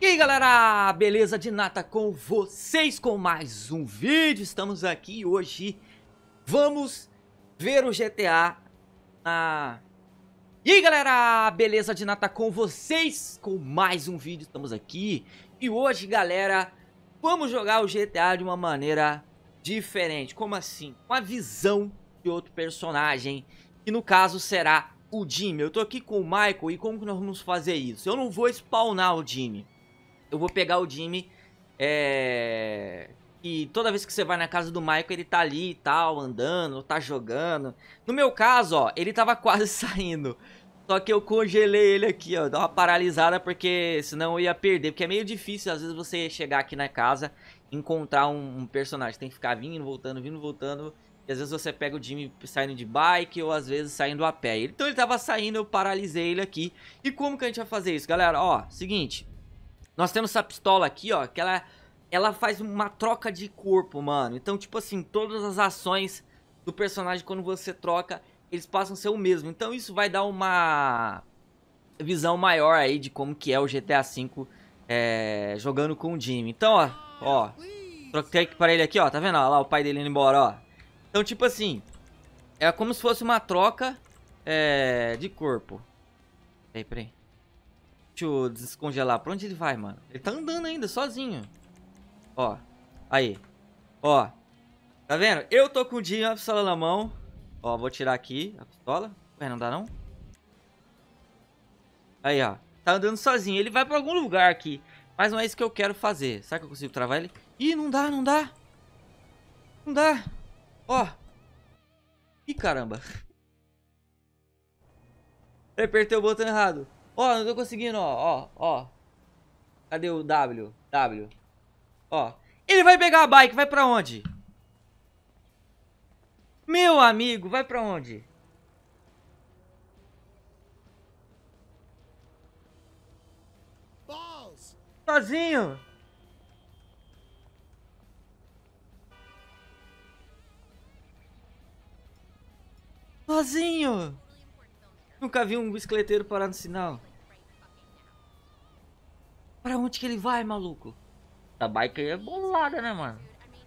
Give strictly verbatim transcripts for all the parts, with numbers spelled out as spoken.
E aí galera, beleza de nata com vocês com mais um vídeo. Estamos aqui hoje, vamos ver o G T A na... E aí galera, beleza de nata com vocês com mais um vídeo. Estamos aqui e hoje galera, vamos jogar o G T A de uma maneira diferente. Como assim? Com a visão de outro personagem, que no caso será o Jimmy. Eu tô aqui com o Michael e como que nós vamos fazer isso? Eu não vou spawnar o Jimmy. Eu vou pegar o Jimmy, é... e toda vez que você vai na casa do Michael, ele tá ali e tal, andando, tá jogando. No meu caso, ó, ele tava quase saindo. Só que eu congelei ele aqui, ó, dá uma paralisada, porque senão eu ia perder. Porque é meio difícil, às vezes, você chegar aqui na casa e encontrar um, um personagem. Tem que ficar vindo, voltando, vindo, voltando. E às vezes você pega o Jimmy saindo de bike ou às vezes saindo a pé. Então ele tava saindo, eu paralisei ele aqui. E como que a gente vai fazer isso, galera? Ó, seguinte... Nós temos essa pistola aqui, ó, que ela, ela faz uma troca de corpo, mano. Então, tipo assim, todas as ações do personagem, quando você troca, eles passam a ser o mesmo. Então, isso vai dar uma visão maior aí de como que é o G T A cinco é, jogando com o Jimmy. Então, ó, ó, troquei para ele aqui, ó, tá vendo? Ó, lá o pai dele indo embora, ó. Então, tipo assim, é como se fosse uma troca é, de corpo. Peraí, peraí. Deixa eu descongelar. Pra onde ele vai, mano? Ele tá andando ainda, sozinho. Ó. Aí. Ó. Tá vendo? Eu tô com o Jimmy, a pistola na mão. Ó, vou tirar aqui a pistola. Ué, não dá não? Aí, ó. Tá andando sozinho. Ele vai pra algum lugar aqui. Mas não é isso que eu quero fazer. Será que eu consigo travar ele? Ih, não dá, não dá. Não dá. Ó. Ih, caramba. Eu apertei o botão errado. Ó, oh, não tô conseguindo, ó, ó, ó. Cadê o W? W. Ó. Ele vai pegar a bike, vai pra onde? Meu amigo, vai pra onde? Balls. Sozinho. Sozinho. Nunca vi um bicicleteiro parar no sinal. Pra onde que ele vai, maluco? A bike aí é bolada, né, mano?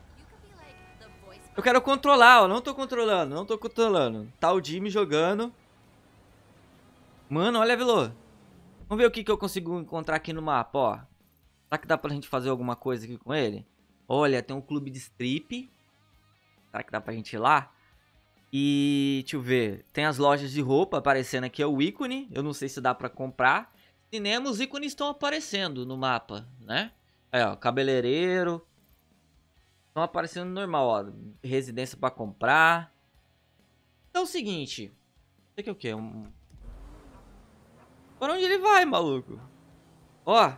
Eu quero controlar, ó. Não tô controlando, não tô controlando. Tá o Jimmy jogando. Mano, olha, Velô. Vamos ver o que, que eu consigo encontrar aqui no mapa, ó. Será que dá pra gente fazer alguma coisa aqui com ele? Olha, tem um clube de strip. Será que dá pra gente ir lá? E, deixa eu ver, tem as lojas de roupa aparecendo aqui, é o ícone. Eu não sei se dá pra comprar. Cinema, os ícones estão aparecendo no mapa, né? Aí, ó, cabeleireiro. Estão aparecendo normal, ó. Residência pra comprar. Então é o seguinte. Isso aqui é o quê? Um... Para onde ele vai, maluco? Ó.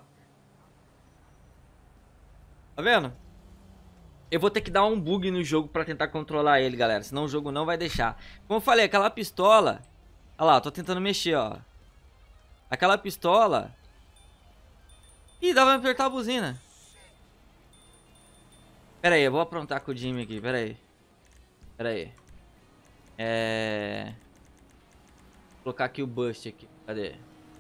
Tá vendo? Eu vou ter que dar um bug no jogo pra tentar controlar ele, galera. Senão o jogo não vai deixar. Como eu falei, aquela pistola... Olha lá, eu tô tentando mexer, ó. Aquela pistola... Ih, dá pra apertar a buzina. Pera aí, eu vou aprontar com o Jimmy aqui, pera aí. Pera aí. É... Vou colocar aqui o bust aqui. Cadê?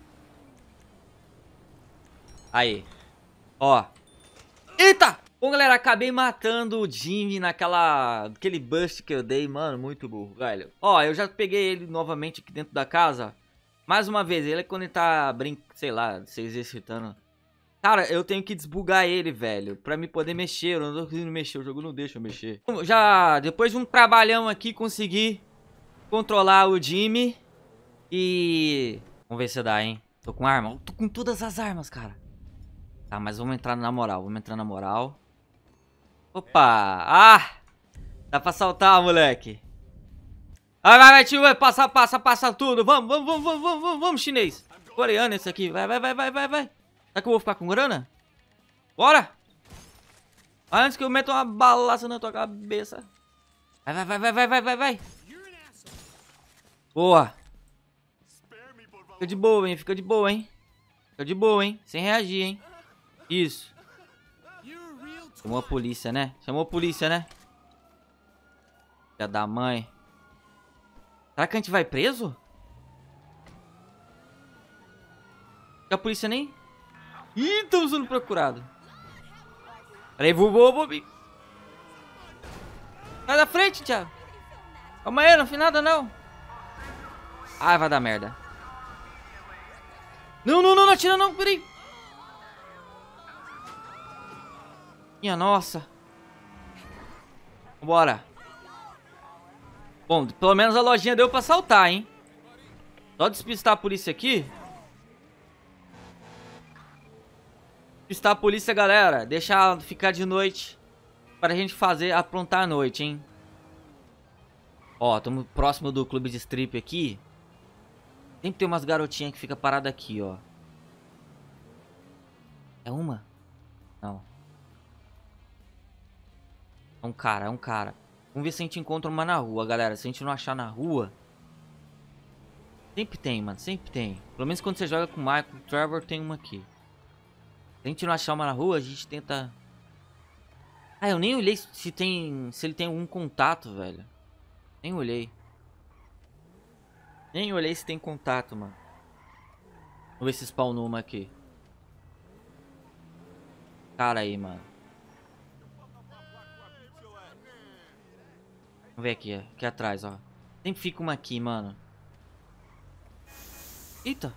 Aí. Ó. Eita! Bom, galera, acabei matando o Jimmy naquela... Aquele bust que eu dei, mano, muito burro, velho. Ó, eu já peguei ele novamente aqui dentro da casa. Mais uma vez, ele é quando ele tá brincando, sei lá, se exercitando. Cara, eu tenho que desbugar ele, velho, pra me poder mexer. Eu não tô conseguindo mexer, o jogo não deixa eu mexer. Já, depois de um trabalhão aqui, consegui controlar o Jimmy. E... Vamos ver se dá, hein. Tô com arma? Eu tô com todas as armas, cara. Tá, mas vamos entrar na moral, vamos entrar na moral. Opa! Ah! Dá pra saltar, moleque. Vai, vai, vai, tio, vai, passa, passa, passa tudo. Vamos, vamos, vamos, vamos, vamos, vamos, vamos, chinês. Coreano esse aqui, vai, vai, vai, vai, vai, vai. Será que eu vou ficar com grana? Bora! Antes que eu meta uma balaça na tua cabeça. Vai, vai, vai, vai, vai, vai, vai, vai. Boa. Fica de boa, hein, fica de boa, hein. Fica de boa, hein, sem reagir, hein. Isso. Chamou a polícia, né? Chamou a polícia, né? Filha da mãe. Será que a gente vai preso? A polícia nem... Ih, estamos sendo procurados. Peraí, vou, vou, vou. Sai da frente, Thiago. Calma aí, não fiz nada, não. Ai, vai dar merda. Não, não, não, não atira não, peraí. Minha nossa. Bora. Bom, pelo menos a lojinha deu pra assaltar, hein. Só despistar a polícia aqui. Despistar a polícia, galera. Deixar ficar de noite. Pra gente fazer, aprontar a noite, hein. Ó, estamos próximo do clube de strip aqui. Sempre tem umas garotinhas que fica parada aqui, ó. É uma? Não. É um cara, é um cara. Vamos ver se a gente encontra uma na rua, galera. Se a gente não achar na rua... Sempre tem, mano. Sempre tem. Pelo menos quando você joga com o Michael, o Trevor, tem uma aqui. Se a gente não achar uma na rua, a gente tenta... Ah, eu nem olhei se tem... Se ele tem algum contato, velho. Nem olhei. Nem olhei se tem contato, mano. Vamos ver se spawnou uma aqui. Cara aí, mano. Vamos ver aqui, aqui atrás, ó. Sempre fica uma aqui, mano. Eita.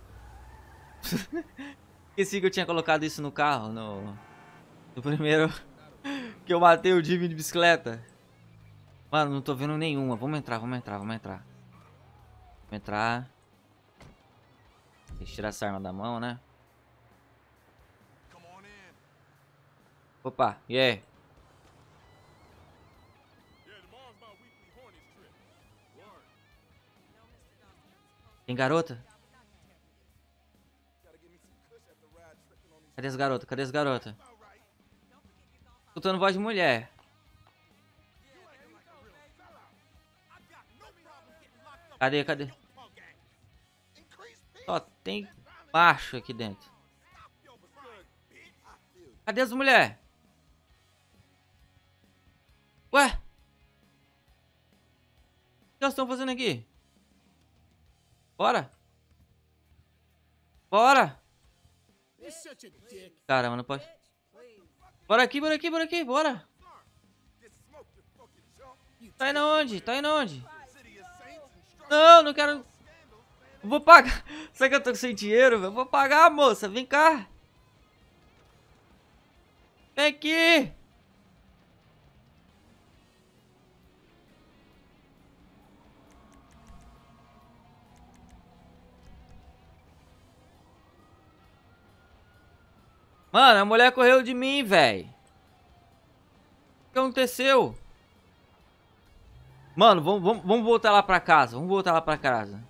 Esqueci que eu tinha colocado isso no carro, no... No primeiro... que eu matei o Jimmy de bicicleta. Mano, não tô vendo nenhuma. Vamos entrar, vamos entrar, vamos entrar. Vamos entrar. Deixa eu tirar essa arma da mão, né? Opa, e aí? Tem garota? Cadê as garotas? Cadê as garotas? Escutando voz de mulher. Cadê, cadê? Só tem macho aqui dentro. Cadê as mulheres? Ué? O que elas estão fazendo aqui? Bora? Bora! Caramba, não pode. Bora aqui, bora aqui, bora aqui, bora! Tá indo onde? Tá indo onde? Não, não quero. Vou pagar. Será que eu tô sem dinheiro? Eu vou pagar, moça. Vem cá. Vem aqui. Mano, a mulher correu de mim, velho. O que aconteceu? Mano, vamos, vamos, vamos voltar lá pra casa. Vamos voltar lá pra casa.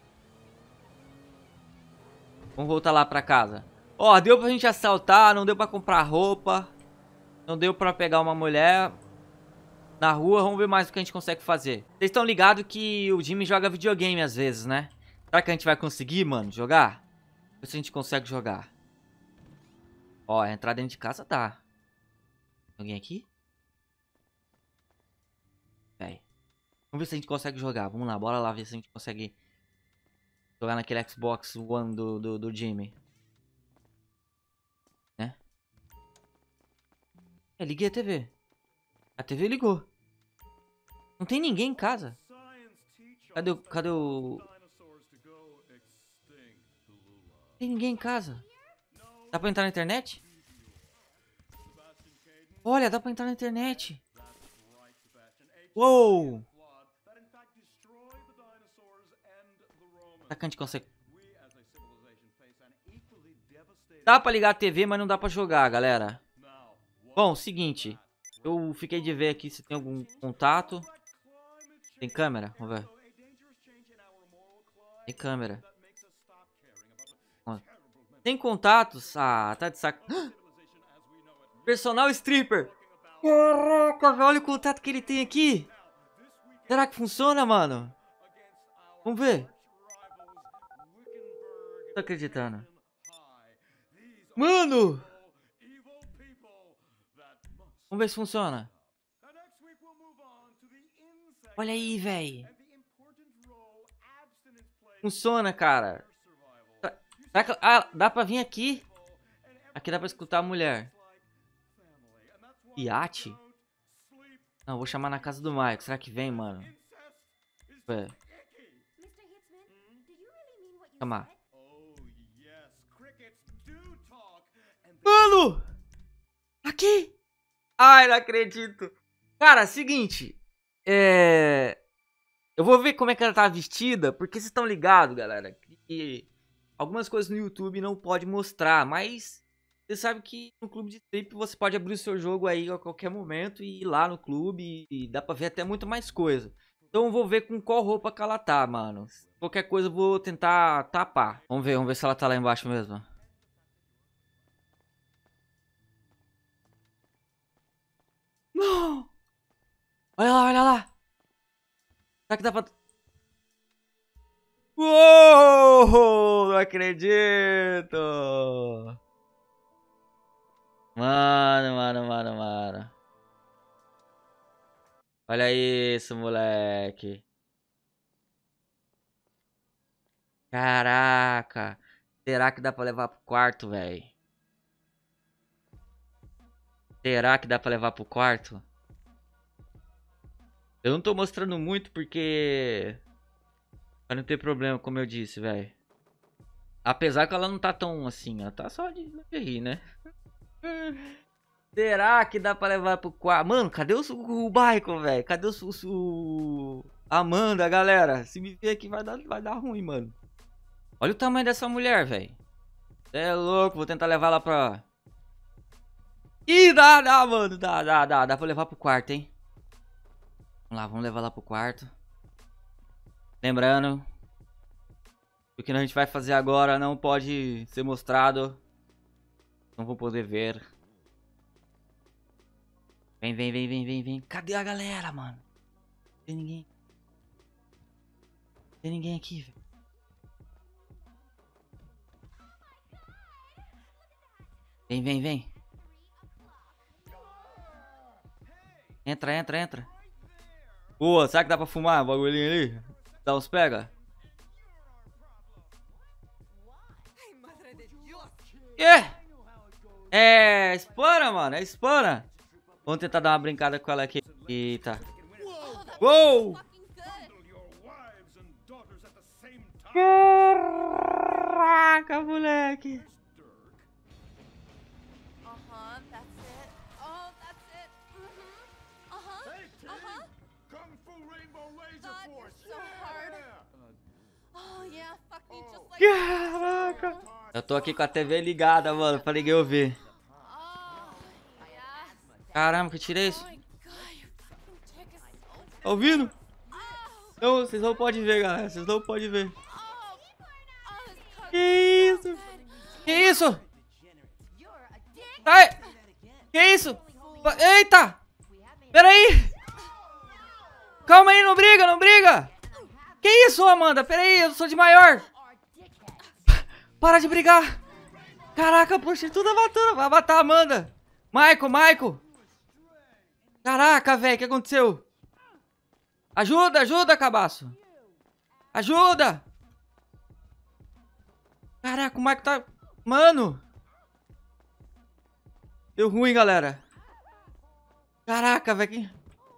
Vamos voltar lá pra casa. Ó, deu pra gente assaltar, não deu pra comprar roupa. Não deu pra pegar uma mulher na rua. Vamos ver mais o que a gente consegue fazer. Vocês estão ligados que o Jimmy joga videogame às vezes, né? Será que a gente vai conseguir, mano, jogar? Ver se a gente consegue jogar. Ó, entrar dentro de casa dá. Tem alguém aqui? Véi. Vamos ver se a gente consegue jogar. Vamos lá, bora lá ver se a gente consegue jogar naquele Xbox One do, do, do Jimmy. Né? É, liguei a T V. A T V ligou. Não tem ninguém em casa. Cadê o... Cadê o... Não tem ninguém em casa. Dá pra entrar na internet? Olha, dá pra entrar na internet. Uou! Será que a gente consegue? Dá pra ligar a T V, mas não dá pra jogar, galera. Bom, seguinte. Eu fiquei de ver aqui se tem algum contato. Tem câmera? Vamos ver. Tem câmera. Tem contatos? Ah, tá de saco. Personal stripper. Caraca, velho, olha o contato que ele tem aqui. Será que funciona, mano? Vamos ver. Não tô acreditando. Mano! Vamos ver se funciona. Olha aí, velho. Funciona, cara. Será que... Ah, dá pra vir aqui? Aqui dá pra escutar a mulher. Iate? Não, vou chamar na casa do Mike. Será que vem, mano? Ué. Chamar. Mano! Aqui! Ai, não acredito. Cara, seguinte. É... Eu vou ver como é que ela tá vestida. Porque vocês estão ligados, galera. Que algumas coisas no YouTube não pode mostrar. Mas você sabe que no clube de strip você pode abrir o seu jogo aí a qualquer momento. E ir lá no clube. E dá pra ver até muito mais coisa. Então eu vou ver com qual roupa que ela tá, mano. Qualquer coisa eu vou tentar tapar. Vamos ver, vamos ver se ela tá lá embaixo mesmo. Não! Olha lá, olha lá! Será que dá pra... Uou! Não acredito! Mano, mano, mano, mano. Olha isso, moleque. Caraca. Será que dá pra levar pro quarto, velho? Será que dá pra levar pro quarto? Eu não tô mostrando muito porque... Pra não ter problema, como eu disse, velho. Apesar que ela não tá tão assim, ela tá só de, de rir, né? Será que dá pra levar pro quarto? Mano, cadê o, o Michael, velho? Cadê o, o, o... Amanda, galera? Se me ver aqui vai dar, vai dar ruim, mano. Olha o tamanho dessa mulher, velho. É louco, vou tentar levar ela pra... Ih, dá, dá, mano. Dá, dá, dá. Dá pra levar pro quarto, hein? Vamos lá, vamos levar lá pro quarto. Lembrando, o que a gente vai fazer agora não pode ser mostrado. Não vou poder ver. Vem, vem, vem, vem, vem, vem. Cadê a galera, mano? Não tem ninguém. Não tem ninguém aqui, velho. Vem, vem, vem. Entra, entra, entra. Boa, será que dá pra fumar o bagulhinho ali? Dá uns pega? É! É, espana, mano, é espana. Vamos tentar dar uma brincada com ela aqui. Eita. Uou! Caraca, moleque. Caraca! Eu tô aqui com a T V ligada, mano, pra ninguém ouvir. Caramba, que eu tirei isso? Tá ouvindo? Não, vocês não podem ver, galera. Vocês não podem ver. Que isso? Que isso? Ai! Que isso? Eita! Pera aí! Calma aí, não briga, não briga! Que isso, Amanda? Pera aí, eu sou de maior! Para de brigar! Caraca, prostituta matando, vai matar a Amanda! Michael, Michael! Caraca, velho, o que aconteceu? Ajuda, ajuda, cabaço! Ajuda! Caraca, o Michael tá... Mano! Deu ruim, galera. Caraca, velho.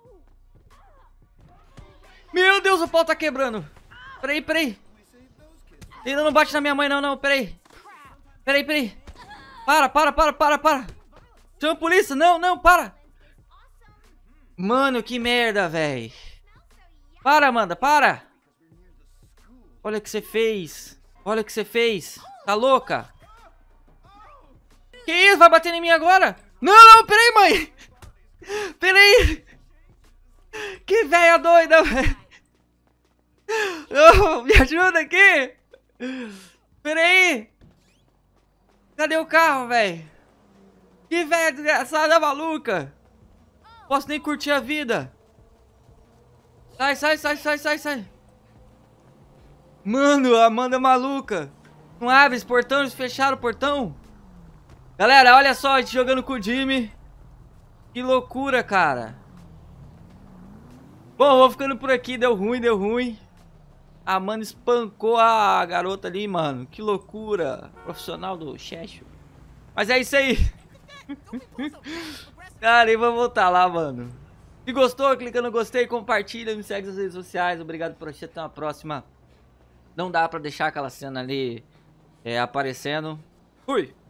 Meu Deus, o pau tá quebrando. Peraí, peraí. Ainda não bate na minha mãe, não, não. Peraí. Peraí, peraí. Para, para, para, para, para. Chama a polícia. Não, não, para. Mano, que merda, velho. Para, Amanda, para. Olha o que você fez. Olha o que você fez. Tá louca? Que isso? Vai bater em mim agora? Não, não, peraí, mãe. Peraí. Que velha doida, velho. Oh, me ajuda aqui. Peraí. Cadê o carro, velho? Que velha desgraçada maluca. Posso nem curtir a vida. Sai, sai, sai, sai, sai, sai. Mano, a Amanda é maluca. Não abre esse portão, eles fecharam o portão. Galera, olha só, a gente jogando com o Jimmy. Que loucura, cara. Bom, vou ficando por aqui, deu ruim, deu ruim. A Amanda espancou a garota ali, mano. Que loucura. Profissional do Checho. Mas é isso aí. Cara, e vamos voltar lá, mano. Se gostou, clica no gostei, compartilha, me segue nas redes sociais. Obrigado por assistir, até uma próxima. Não dá pra deixar aquela cena ali é, aparecendo. Fui!